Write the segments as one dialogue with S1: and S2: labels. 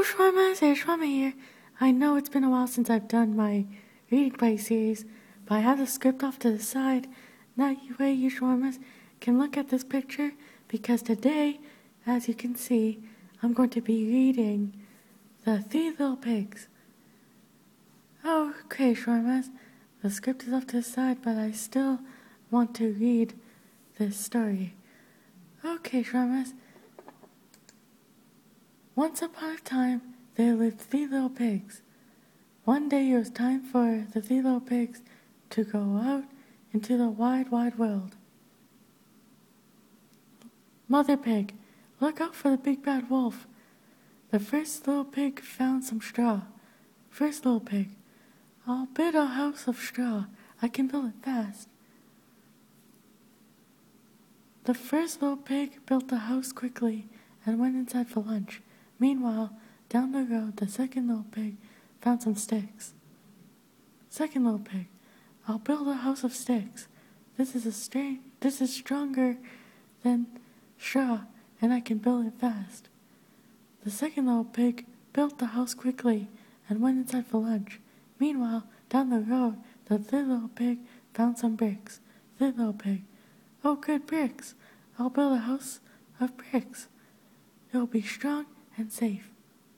S1: Shawarmas, it's Shawarma here. I know it's been a while since I've done my reading play series, but I have the script off to the side. That way you Shawarmas can look at this picture, because today, as you can see, I'm going to be reading The Three Little Pigs. Okay, Shawarmas, the script is off to the side, but I still want to read this story. Okay, Shawarmas. Once upon a time, there lived 3 little pigs. One day it was time for the 3 little pigs to go out into the wide, wide world. Mother Pig, look out for the big bad wolf. The first little pig found some straw. First little pig, I'll build a house of straw. I can build it fast. The first little pig built the house quickly and went inside for lunch. Meanwhile, down the road, the second little pig found some sticks. Second little pig, I'll build a house of sticks. This is stronger than straw, and I can build it fast. The second little pig built the house quickly and went inside for lunch. Meanwhile, down the road, the third little pig found some bricks. Third little pig, oh good bricks, I'll build a house of bricks. It will be strong and safe.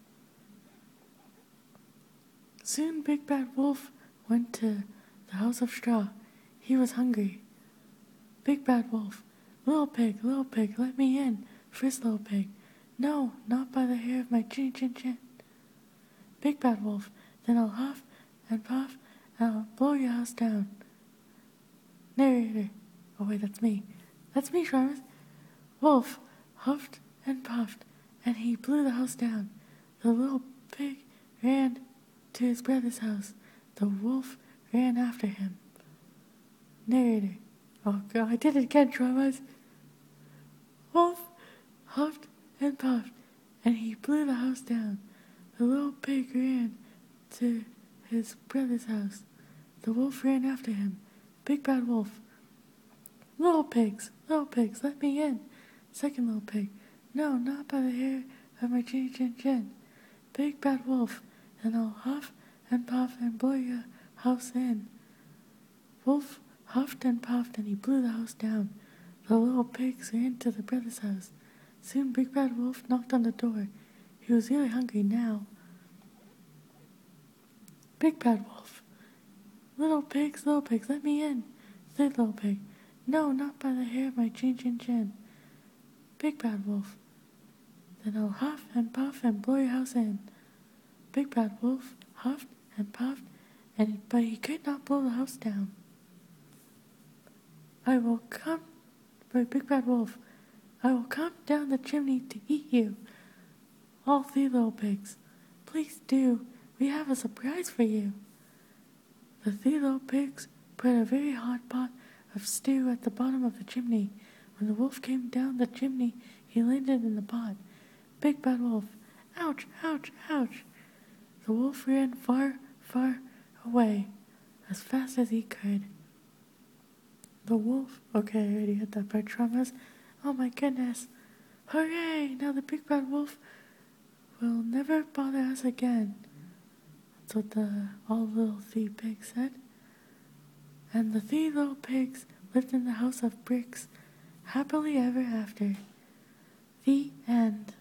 S1: Soon Big Bad Wolf went to the house of straw. He was hungry. Big Bad Wolf, little pig, let me in. First little pig, no, not by the hair of my chin, chin, chin. Big Bad Wolf, then I'll huff and puff and I'll blow your house down. Narrator, oh wait, that's me, Shawarmas. Wolf huffed and puffed, and he blew the house down. The little pig ran to his brother's house. The wolf ran after him. Narrator, oh god, I did it again, Shawarmas. Wolf huffed and puffed, and he blew the house down. The little pig ran to his brother's house. The wolf ran after him. Big Bad Wolf, little pigs, let me in. Second little pig, no, not by the hair of my chin, chin, chin. Big Bad Wolf, and I'll huff and puff and blow your house in. Wolf huffed and puffed, and he blew the house down. The little pigs ran to the brother's house. Soon Big Bad Wolf knocked on the door. He was really hungry now. Big Bad Wolf, little pigs, let me in. Third little pig, no, not by the hair of my chin, chin, chin. Big Bad Wolf, then I'll huff and puff and blow your house in. Big Bad Wolf huffed and puffed, but he could not blow the house down. Big Bad Wolf, I will come down the chimney to eat you. All 3 little pigs, please do, we have a surprise for you. The 3 little pigs put a very hot pot of stew at the bottom of the chimney. When the wolf came down the chimney, he landed in the pot. Big Bad Wolf, ouch, ouch, ouch. The wolf ran far, far away, as fast as he could. The wolf, okay, I already had that part, Shawarmas. Oh my goodness. Hooray! Now the Big Bad Wolf will never bother us again. That's what all little 3 pigs said. And the 3 little pigs lived in the house of bricks, happily ever after. The end.